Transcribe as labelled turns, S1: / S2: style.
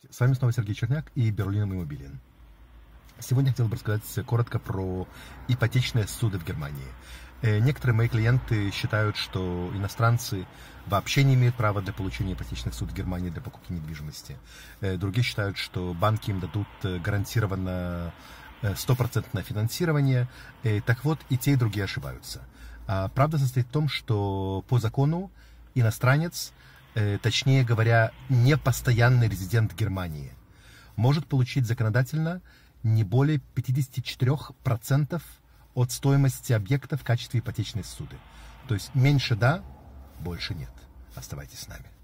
S1: С вами снова Сергей Черняк и Berlin Immobilien. Сегодня я хотел бы рассказать коротко про ипотечные суды в Германии. Некоторые мои клиенты считают, что иностранцы вообще не имеют права для получения ипотечных судов в Германии для покупки недвижимости. Другие считают, что банки им дадут гарантированно 100% финансирование. Так вот, и те, и другие ошибаются. Правда состоит в том, что по закону иностранец, точнее говоря, непостоянный резидент Германии, может получить законодательно не более 54% от стоимости объекта в качестве ипотечной ссуды. То есть меньше да, больше нет. Оставайтесь с нами.